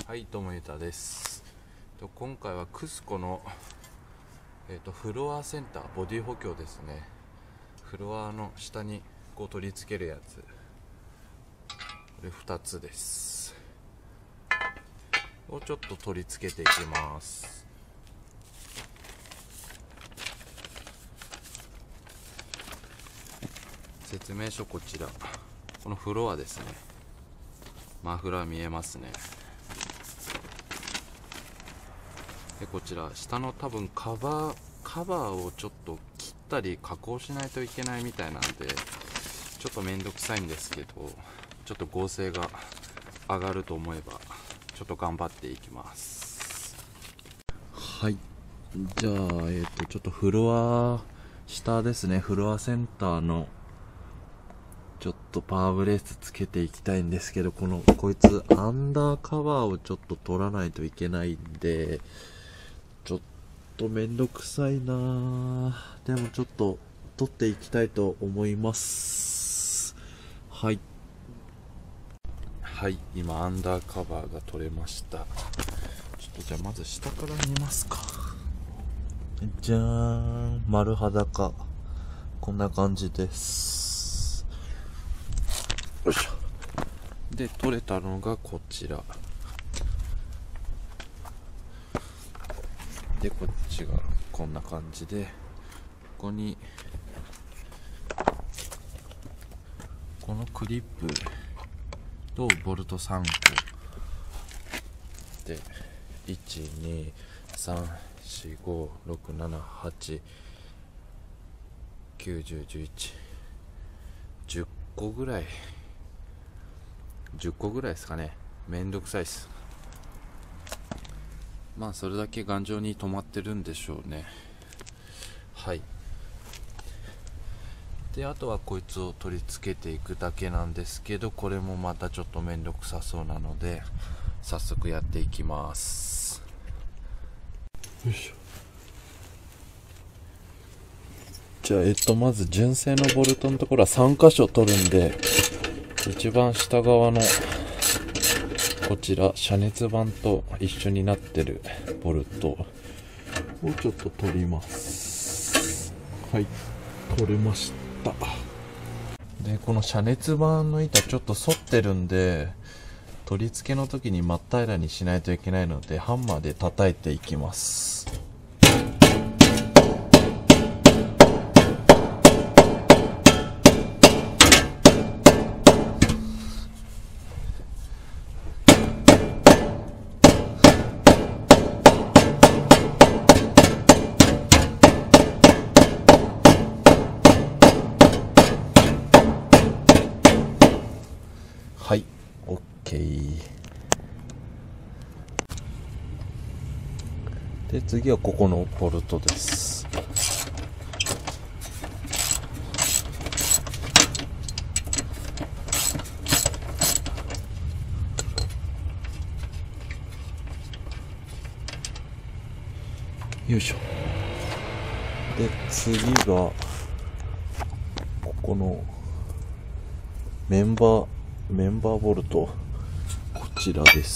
はい、どうもゆうたです。今回はクスコの、フロアセンターボディ補強ですね。フロアの下にこう取り付けるやつ、これ2つです。をちょっと取り付けていきます。説明書こちら。このフロアですね。マフラー見えますね。でこちら下の多分カバーをちょっと切ったり加工しないといけないみたいなんで、ちょっとめんどくさいんですけど、ちょっと合成が上がると思えばちょっと頑張っていきます。はい、じゃあちょっとフロア下ですね、フロアセンターのちょっとパワーブレースつけていきたいんですけど、こいつアンダーカバーをちょっと取らないといけないんで、ちょっとめんどくさいなぁ。でもちょっと取っていきたいと思います。はい、今アンダーカバーが取れました。ちょっとじゃあまず下から見ますか。じゃーん、丸裸、こんな感じです。よいしょ。で取れたのがこちらで、こっちがこんな感じで、ここにこのクリップとボルト3個で、123456789101110個ぐらいですかね。めんどくさいっす。まあそれだけ頑丈に止まってるんでしょうね。はい。であとはこいつを取り付けていくだけなんですけど、これもまたちょっとめんどくさそうなので早速やっていきます。よいしょ。じゃあまず純正のボルトのところは3箇所取るんで、一番下側のこちら遮熱板と一緒になってるボルトをちょっと取ります。はい、取れました。でこの遮熱板の板ちょっと反ってるんで、取り付けの時に真っ平らにしないといけないのでハンマーで叩いていきます。はい、OK。で次はここのボルトです。よいしょ。で次がここのメンバーボルト、こちらです。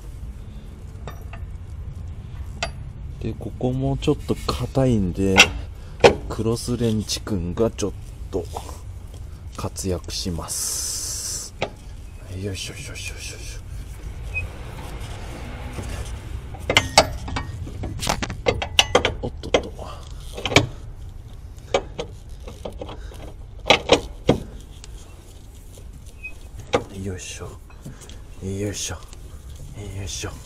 でここもちょっと硬いんで、クロスレンチくんがちょっと活躍します。よいしょよいしょよいしょよいしょ。おっとっと。よいしょよいしょよいしょ。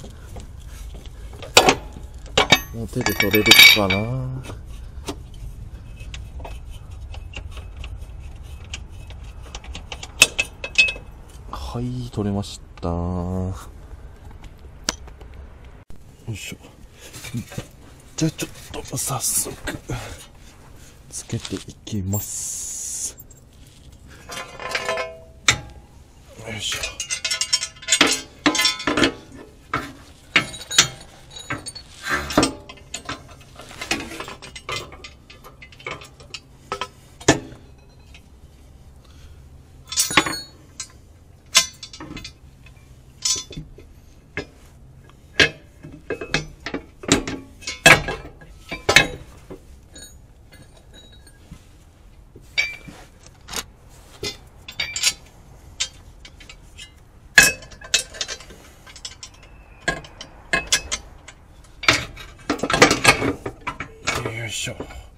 もう手で取れるかな。はい、取れました。よいしょ。じゃあちょっと早速つけていきます。よいしょ。 しょ。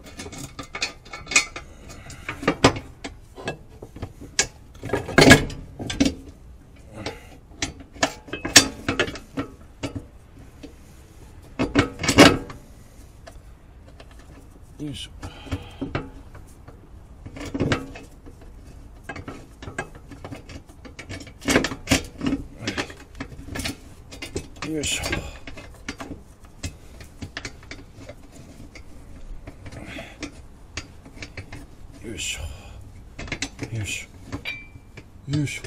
よいしょ。よいしょ。よいしょ。よいしょ。よいしょ。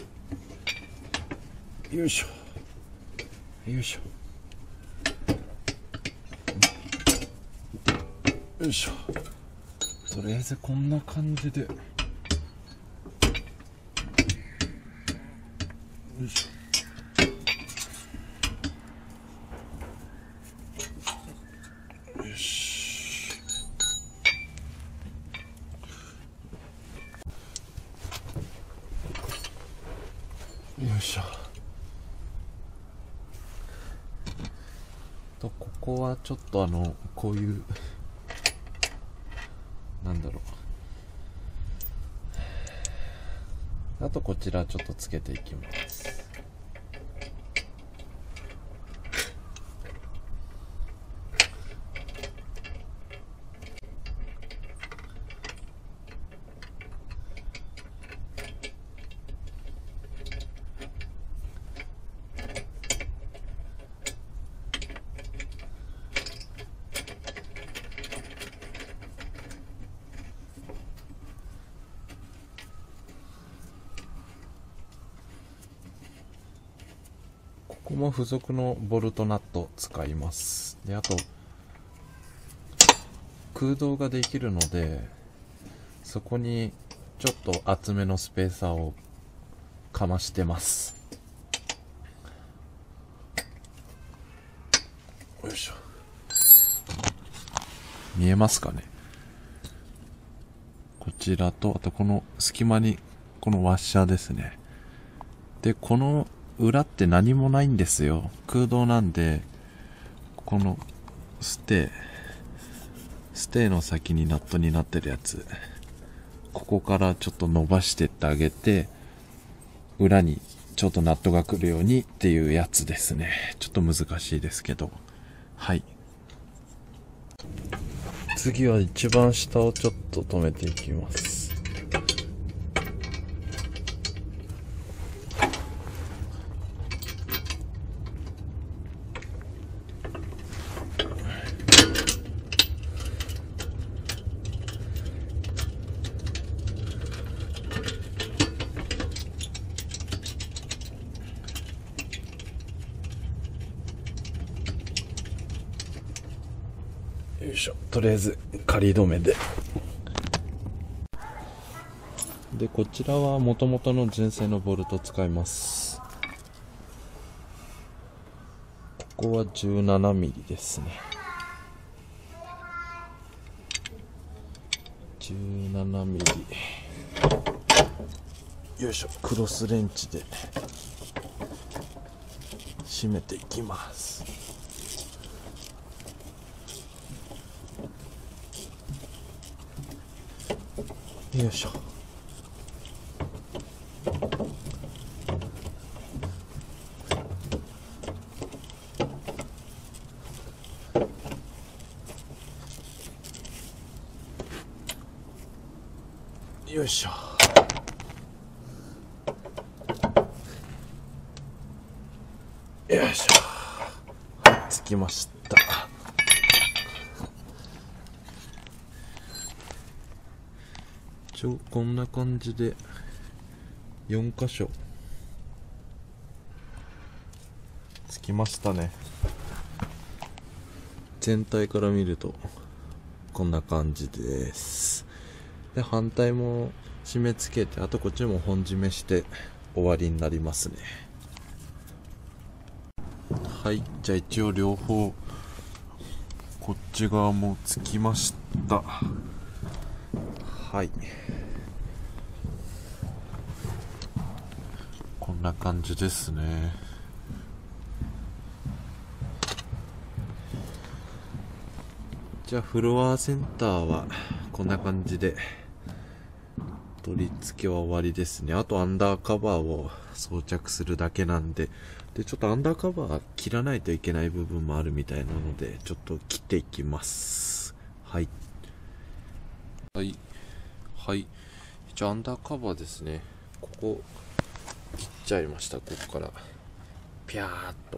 よいしょ。よいしょ。よいしょ。とりあえずこんな感じで。よいしょ。よし。よいしょ。とここはちょっとこういうなんだろう。あとこちらちょっとつけていきます。ここも付属のボルトナット使います。で、あと空洞ができるので、そこにちょっと厚めのスペーサーをかましてます。よいしょ。見えますかね。こちらと、あとこの隙間にこのワッシャーですね。で、この裏って何もないんですよ。空洞なんで、このステーの先にナットになってるやつ、ここからちょっと伸ばしてってあげて、裏にちょっとナットが来るようにっていうやつですね。ちょっと難しいですけど。はい。次は一番下をちょっと止めていきます。よいしょ。とりあえず仮止めで。で、こちらは元々の純正のボルトを使います。ここは17ミリですね。17ミリ。よいしょ。クロスレンチで締めていきます。よいしょ。よいしょ。よいしょ。はい、つきました。こんな感じで4箇所つきましたね。全体から見るとこんな感じです。で、反対も締め付けて、あとこっちも本締めして終わりになりますね。はい、じゃあ一応両方こっち側もつきました。はい、こんな感じですね。じじゃあフロアセンターはこんな感じで取り付けは終わりですね。あとアンダーカバーを装着するだけなんで、ちょっとアンダーカバー切らないといけない部分もあるみたいなので、ちょっと切っていきます。はいはい。一応アンダーカバーですね。ここ切っちゃいました。ここからピャーっと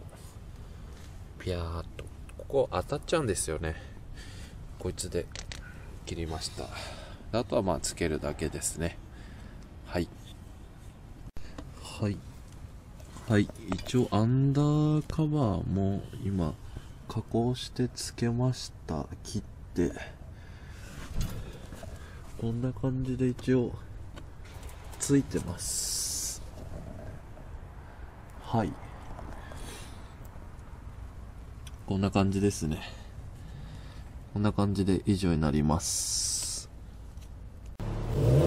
ここ当たっちゃうんですよね。こいつで切りました。あとはまあつけるだけですね。はい一応アンダーカバーも今加工してつけました。切ってこんな感じで一応ついてます。こんな感じですね。こんな感じで以上になります。